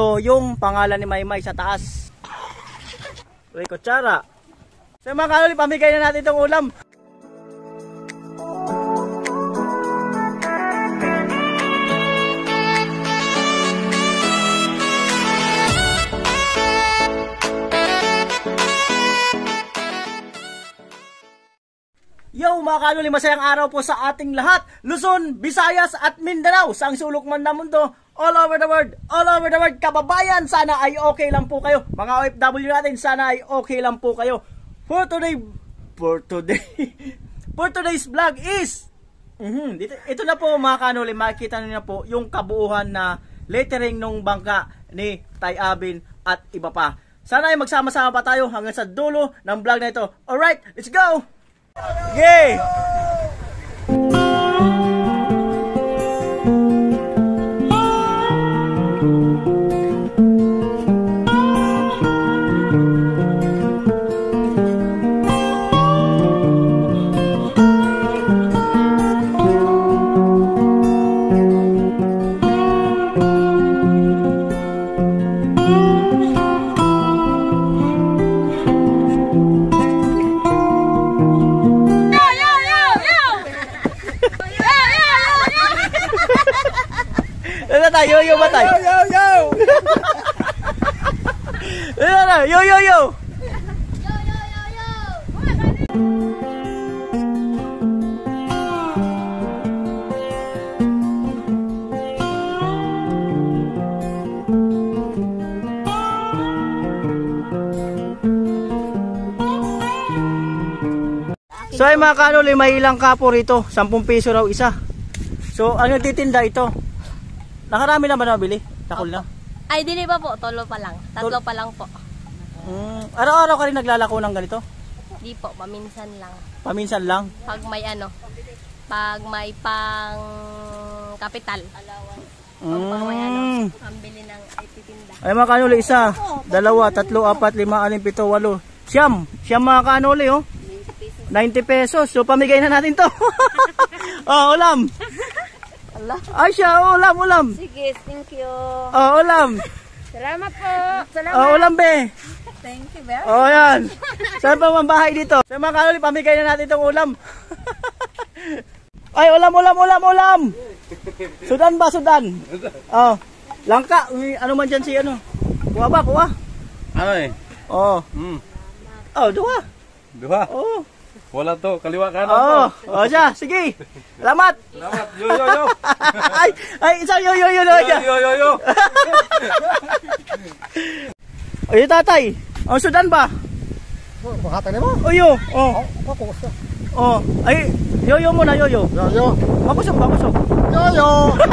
So, yung pangalan ni Maymay sa taas. Uy, kutsara. So mga kanoli, pamigay na natin itong ulam. Yo mga kanoli, masayang araw po sa ating lahat. Luzon, Visayas at Mindanao, sa ang sulok man na mundo, all over the world, kababayan, sana ay okay lang po kayo. Mga OFW natin, sana ay okay lang po kayo. For today's vlog is ito na po mga kanoli, makikita niyo na po yung kabuuhan na lettering nung bangka ni Tay Abin at iba pa. Sana ay magsama-sama pa tayo hanggang sa dulo ng vlog na ito. Alright, let's go! Okay! Yo ba tayo? Yo. So ay mga kanoli, may ilang kapo rito, 10 piso raw isa. So ano titinda ito? Nakarami naman nabili? Takol na? Ay, dili pa po. Tolo pa lang. Tatlo pa lang po. Araw-araw ka rin naglalako ng ganito? Di po. Paminsan lang. Paminsan lang? Pag may pag may pang kapital. Pag may pambili ng ititinda. Ay mga kanuli, 1, 2, 3, 4, 5, 6, 7, 8. Siyam mga kanuli, oh. 90 pesos. So pamigay na natin to. Oh, ulam. Ay siya, ulam. Sige, thank you. Oh, ulam. Salamat po. Salamat. Oh, ulam be. Thank you very much. Oh, yan. Saan pa mambahay dito? Sa mga kanoli, pamigay na natin itong ulam. Ay, ulam. Sudan ba, Sudan? Oh, langka. Ano man dyan si ano? Kuha ba, kuha? Ano eh? Oh. Oh, duha. Oh. Wala to, kaliwa kanan to. Oh, siya, sige. Salamat. Yo. ay, isa yo. Yo. Ay, tatay. Oh, Sudan ba? Makatay mo? Oh, yo. Oh. Pakusa. Oh, ay, yo muna, yo. Yo. Makusog. Yo.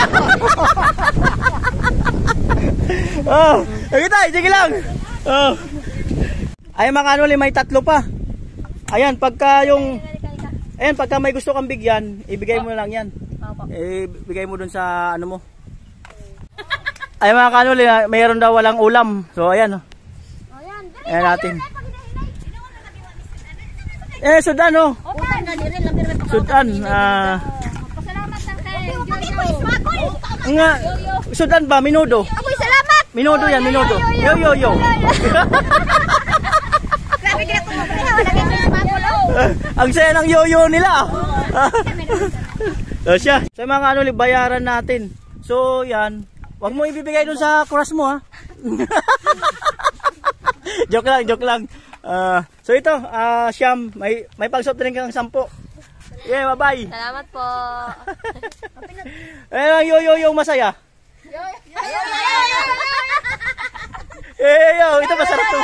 Oh, tay, sige lang. Oh. Ay, mga kanoli, may 3 pa. Ayan, pagka may gusto kang bigyan, ibigay mo lang yan. Ibigay mo dun sa ano mo. Ay mga kanuli, mayroon daw walang ulam. So ayan. Ayan natin. Sudan oh. Sudan. Nga, Sudan ba? Minudo. Ako'y salamat. Minudo yan, minudo. Yo. Ang saya ng yoyo nila. So siya. Sa mga kanoli, bayaran natin. So yan. Huwag mo ibibigay dun sa cross mo, ha. Joke lang. So ito, Siyam, may pang-soft drink kang 10. Yeah, bye-bye. Salamat po. Ang yoyo masaya. Yo. Ito masarap to.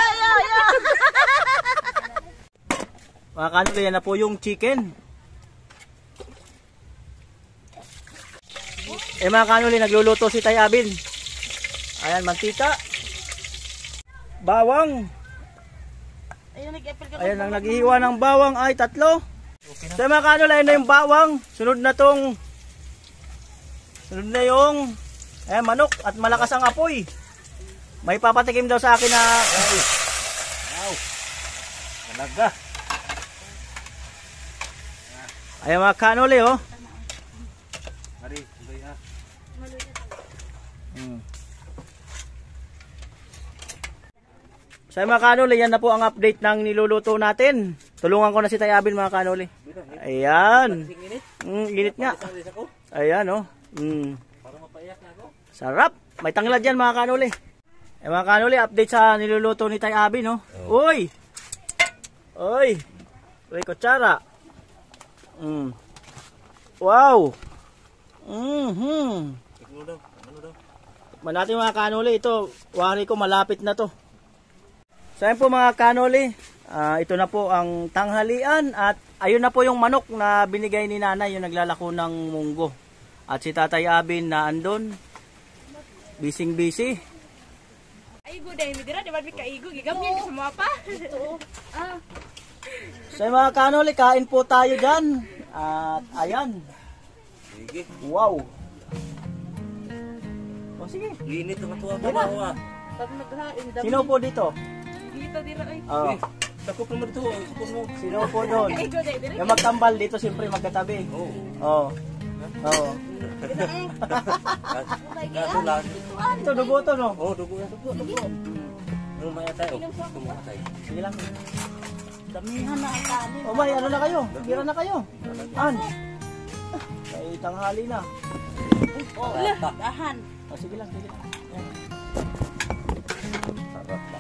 Mga kanoli, yan na po yung chicken. Mga kanoli, nagluluto si Tay Abin. Ayan, mantika. Bawang. Ayan, ang naghihiwa ng bawang ay 3. So mga kanoli, ayan na yung bawang. Sunod na yung manok at malakas ang apoy. May papatikim daw sa akin na talaga. Ayan mga kanoli, oh. So mga kanoli, yan na po ang update ng niluluto natin. Tulungan ko na si Tay Abin mga kanoli. Ayan. Init nga. Ayan oh. Sarap. May tanglad yan mga kanoli. Mga kanoli, update sa niluluto ni Tay Abin no. Uy! Uy! Uy, kutsara. Wow! Tikman natin mga kanoli. Ito, wari ko malapit na to. So ayun po mga kanoli, ito na po ang tanghalian at ayun na po yung manok na binigay ni nanay, yung naglalako ng munggo. At si Tatay Abin na andon, busy. Aigo dahil midira, di ba kaigo? Gigamyan ka sa mga pa. So mga kanoli, kain po tayo dyan. At ayan. Wow. O sige. Linit ang tuwa ba? Pag naghain, Sino po dito? dito dira ay. Oh. Sakop naman ito. Sakop mo. Sino po doon? Aigo dahil dira. Yung magtambal dito, siyempre magkatabi. Oo. Oo. Gato lang. Ito, dugo to, no? Oh, dugo yan. Dugo. Lumaya tayo. Lumaya tayo. Sige lang. Damihan na ang kanin. O may, ano na kayo? Bira na kayo. An? May tanghali na. Dahan. O, sige lang, sige lang. Ayan. Sarap pa.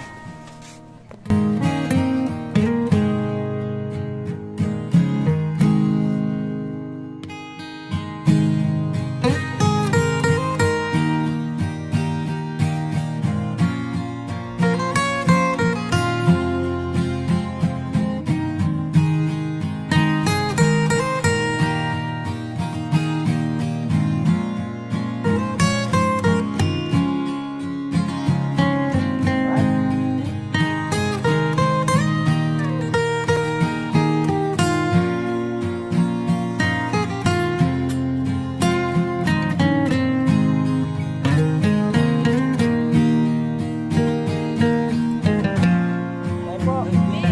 Ayan po.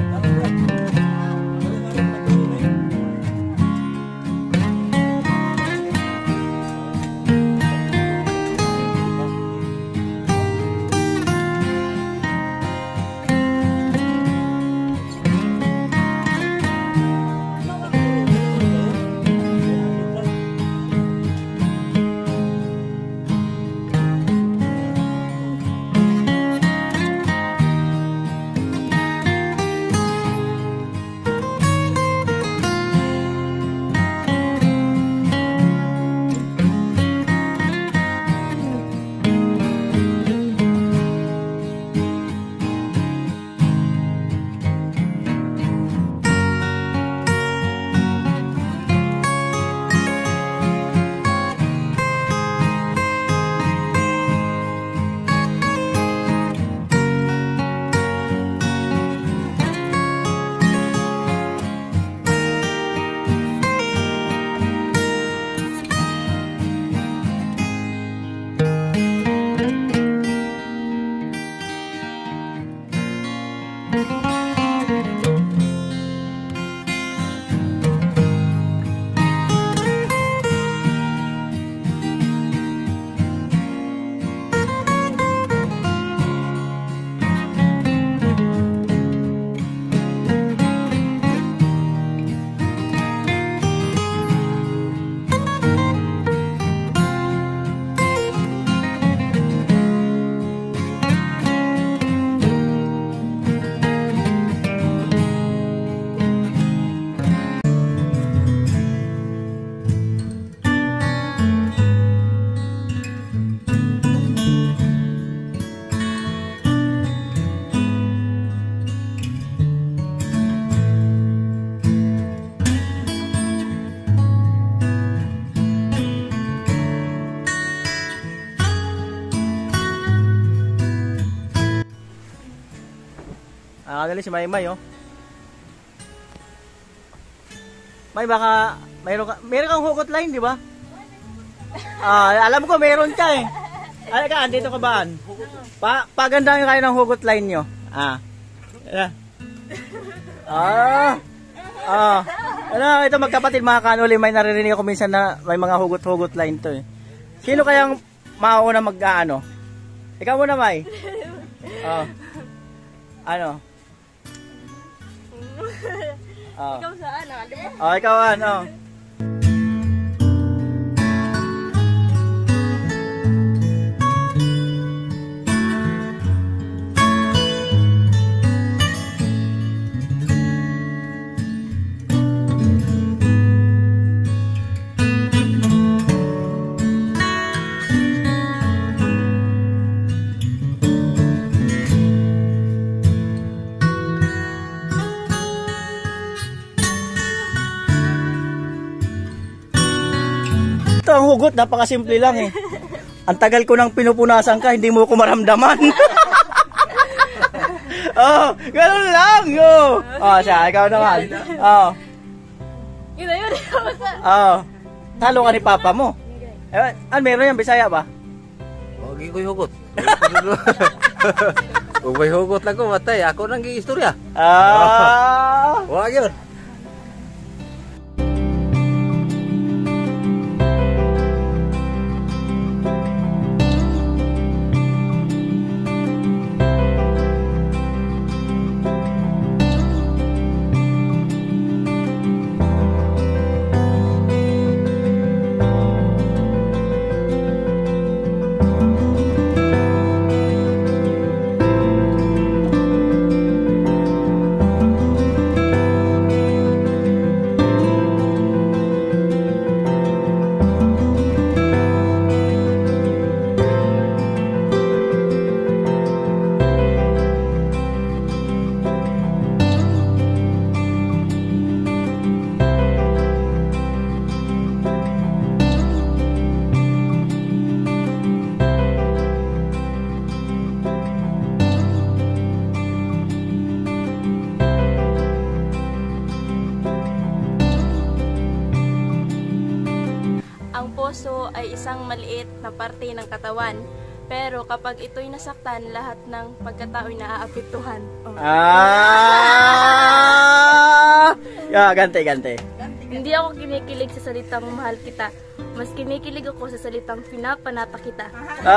Nakadali si Maymay, oh. May baka meron kang hugot line, di ba? Alam ko meron ka eh. Ano ka, andito ka ba? Pagandahin kayo ng hugot line nyo. Ano, ito magkapatid mga kanuli, may naririnig ako minsan na may mga hugot-hugot line to eh. Sino kayang mauuna mag-ano? Ikaw muna, May. Ano? Oh. Ikaw saan? Di ba? Oh, ikaw ano? Ito ang hugot, napakasimple lang eh. Ang tagal ko nang pinupunasan ka, hindi mo ko maramdaman. Oh, ganun lang. Oh, siya, ikaw naman. Oh. Yun. Oh. Talo ka ni papa mo. Meron yan, Bisaya ba? Huwag ko'y hugot. Huwag ko'y hugot lang ko, matay. Ako nang istorya. Huwag yun. Ang puso ay isang maliit na parte ng katawan. Pero kapag ito'y nasaktan, lahat ng pagkatao'y naaapektuhan. Gante. Hindi ako kinikilig sa salitang mahal kita. Mas kinikilig ako sa salitang pinapanata kita.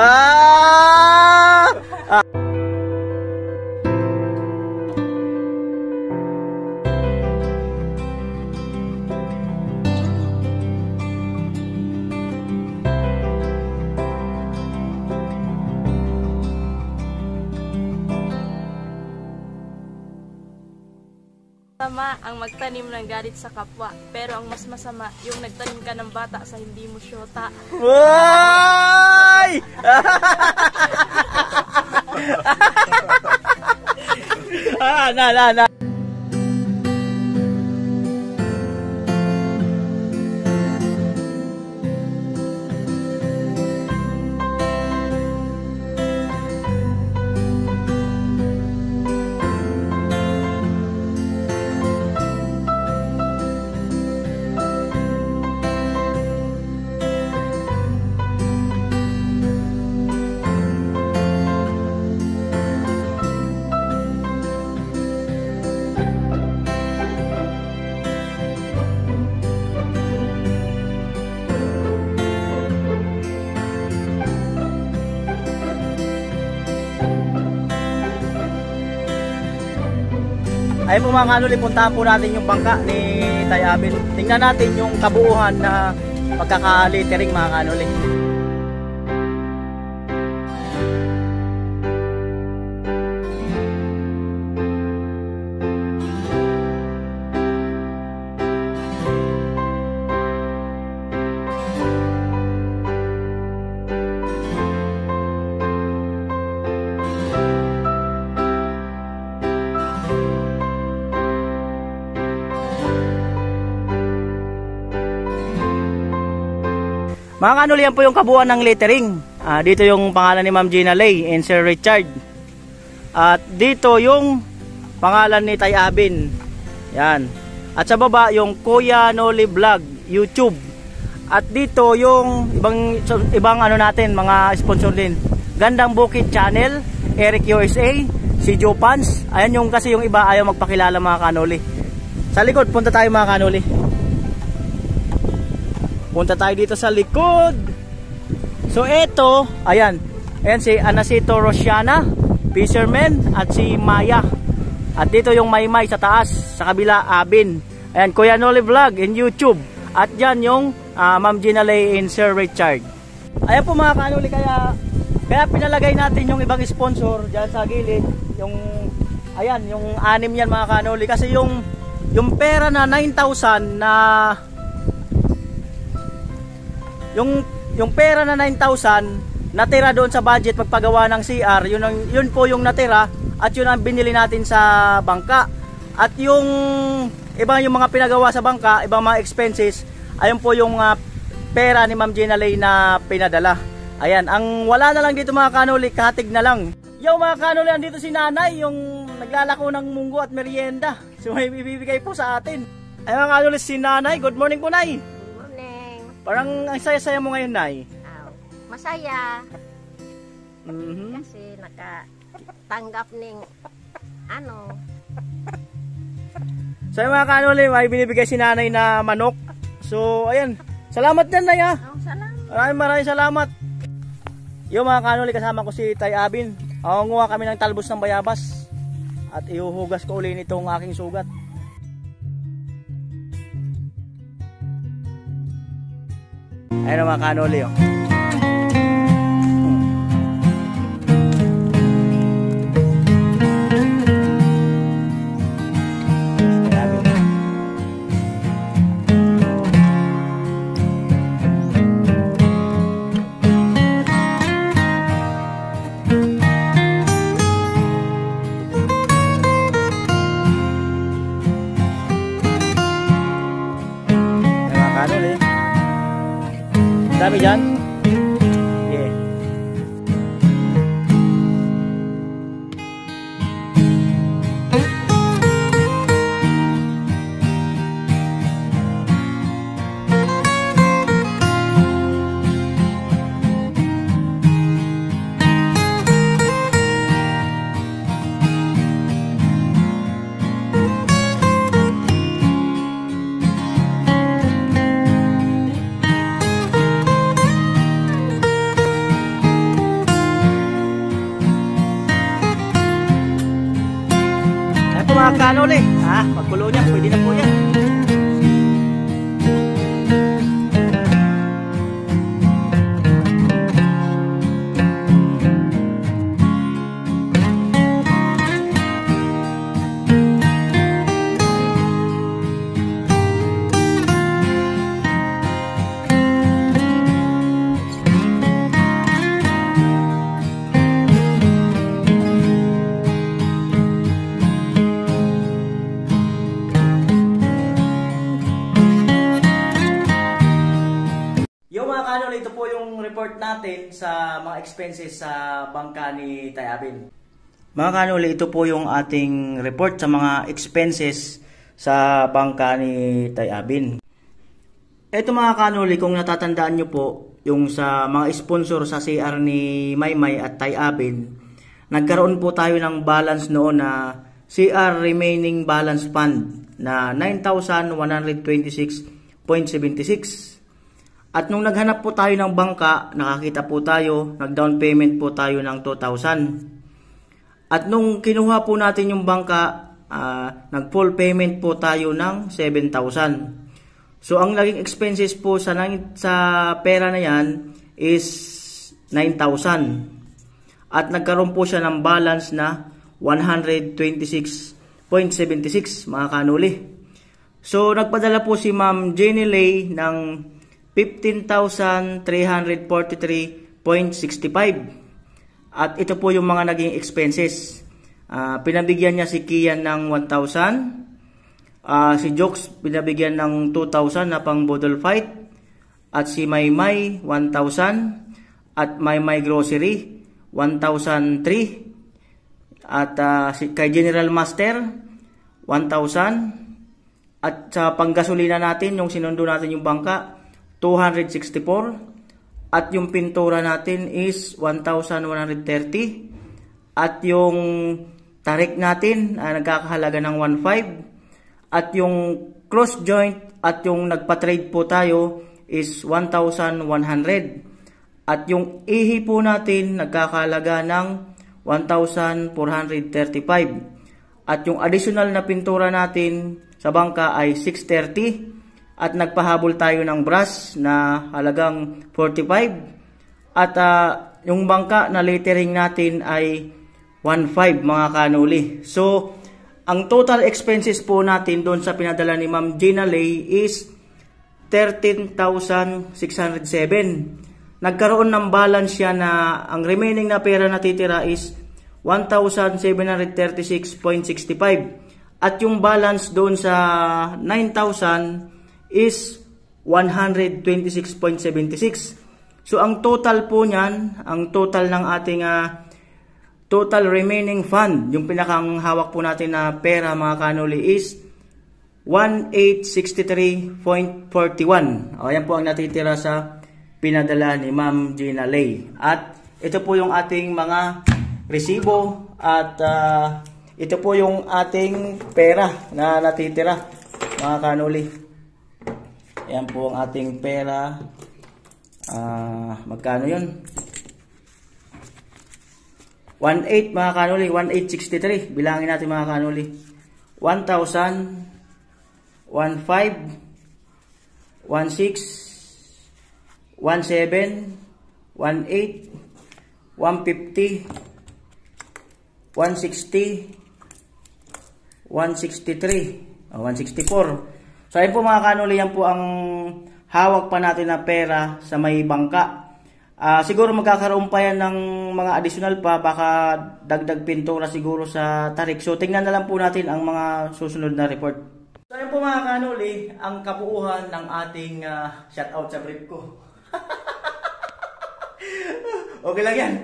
Masama ang magtanim ng galit sa kapwa, pero ang mas masama yung nagtanim ka ng bata sa hindi mo syota. Ay! Na. Ayun po mga kanuli, puntahan po natin yung bangka ni Tay Abin. Tingnan natin yung kabuuhan na pagkaka-littering mga kanuli. Mga kanuli, yan po yung kabuuan ng lettering. Dito yung pangalan ni Ma'am Gina Lay and Sir Richard. At dito yung pangalan ni Tay Abin. Yan. At sa baba yung Kuya Noli Vlog YouTube. At dito yung ibang ano natin, mga sponsor din. Gandang Bukid Channel, Eric USA, si Joe Pans. Ayan yung kasi yung iba ayaw magpakilala mga kanuli. Sa likod, punta tayo mga kanuli. Punta tayo dito sa likod. So ito, ayan si Anacito Rosiana, Fisherman, at si Maya. At dito yung Maymay sa taas, sa kabila Abin. Ayan, Kuya Noli Vlog in YouTube. At dyan yung Ma'am Gina Lay in Sir Richard. Ayan po mga kanuli, kaya pinalagay natin yung ibang sponsor dyan sa gilid. Yung, ayan, yung 6 yan mga kanuli. Kasi yung pera na 9,000 na yung pera na 9,000 natira doon sa budget pagpagawa ng CR, yun po yung natira at yun ang binili natin sa bangka. At yung yung mga pinagawa sa bangka, ibang mga expenses, ayun po yung pera ni Ma'am Gina Lay na pinadala. Ayan, ang wala na lang dito mga kanuli, kahatig na lang. Yo mga kanuli, andito si nanay, yung naglalako ng munggo at merienda. So may ibibigay po sa atin. Ay mga kanuli, si nanay. Good morning po, nay. Good morning. Parang ang saya-saya mo ngayon, nay. Masaya. Kasi nakatanggap ng So mga kanuli, may binibigay si nanay na manok. So ayan, salamat din nay ha. Salamat. Maraming salamat. Yung mga kanuli, kasama ko si Tay Abin. Nguha kami ng talbos ng bayabas. At ihuhugas ko uli nitong aking sugat. Ayan mga kanuli oh. Dami dyan? Yeah. Mga kanuli, pagkulo niya, pwede na po yan. Ito po yung report natin sa mga expenses sa bangka ni Tay Abin. Mga kanuli, ito po yung ating report sa mga expenses sa bangka ni Tay Abin. Ito mga kanuli, kung natatandaan nyo po, yung sa mga sponsor sa CR ni Maymay at Tay Abin, nagkaroon po tayo ng balance noon na CR remaining balance fund na 9,126.76. At nung naghanap po tayo ng bangka, nakakita po tayo, nag-down payment po tayo ng 2,000. At nung kinuha po natin yung bangka, nag-full payment po tayo ng 7,000. So ang naging expenses po sa pera na yan is 9,000. At nagkaroon po siya ng balance na 126.76 mga kanuli. So nagpadala po si Ma'am Gina Lay ng 15,343.65. At ito po yung mga naging expenses. Pinabigyan niya si Kian ng 1,000. Si Jokes pinabigyan ng 2,000 na pang bodol fight. At si Maymay 1,000. At Maymay Grocery 1,003. At kay General Master 1,000. At sa panggasolina natin, yung sinundo natin yung bangka, 264. At yung pintura natin is 1,130. At yung tarik natin nagkakahalaga ng 1,500. At yung cross joint at yung nagpa-trade po tayo is 1,100. At yung ihi po natin nagkakahalaga ng 1,435. At yung additional na pintura natin sa bangka ay 630. At nagpahabol tayo ng brass na halagang 45. At yung bangka na lettering natin ay 1.5 mga kanuli. So, ang total expenses po natin doon sa pinadala ni Ma'am Gina Lay is 13,607. Nagkaroon ng balance siya na ang remaining na pera na titira is 1,736.65. At yung balance doon sa 9,000 is 126.76. So ang total po niyan, ang total ng ating total remaining fund, yung pinakang hawak po natin na pera mga kanuli is 1,863.41. Ayan po ang natitira sa pinadala ni Ma'am Gina Lay. At ito po yung ating mga resibo at ito po yung ating pera na natitira mga kanuli. Ayan po ang ating pera. Magkano yun? 1,800 mga kanuli, 1,863. Bilangin natin mga kanuli. 1,000, 1,500, 1,600, 1,700, 1,800, 150, 160, 163, 164. So ayun po mga kanuli, yan po ang hawak pa natin na pera sa may bangka. Siguro magkakaroon pa yan ng mga additional pa, baka dagdag pintura siguro sa tarik. So tingnan na lang po natin ang mga susunod na report. So ayun po mga kanuli, ang kabuuhan ng ating shoutout sa brief ko. Okay lang yan.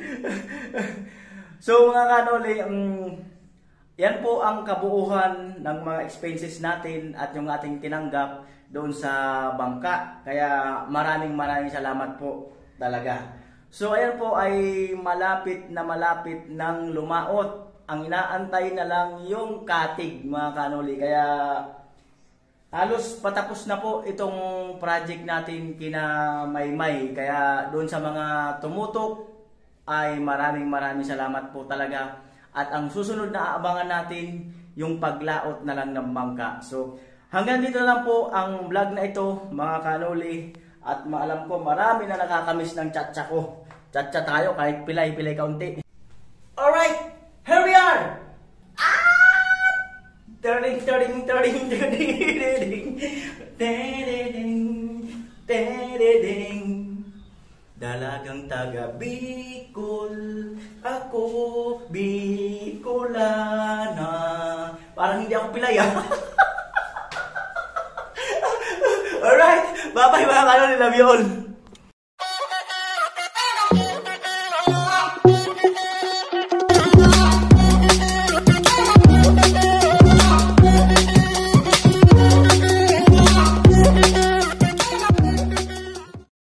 So mga kanuli, yan po ang kabuuhan ng mga expenses natin at yung ating tinanggap doon sa bangka. Kaya maraming salamat po talaga. So ayan po ay malapit ng lumaot. Ang inaantay na lang yung katig mga kanuli. Kaya halos patapos na po itong project natin kina Maymay. Kaya doon sa mga tumutok ay maraming salamat po talaga. At ang susunod na aabangan natin yung paglaot na lang ng bangka. So hanggang dito na lang po ang vlog na ito mga kanuli. At maalam ko marami na nakakamiss ng chatcha ko. Chatcha tayo kahit pilay kaunti. Alright, here we are! Turning. Dalagang taga Bicol, ako Bicolana. Parang hindi ako pilay Alright, bye-bye mga kanoli, love you all.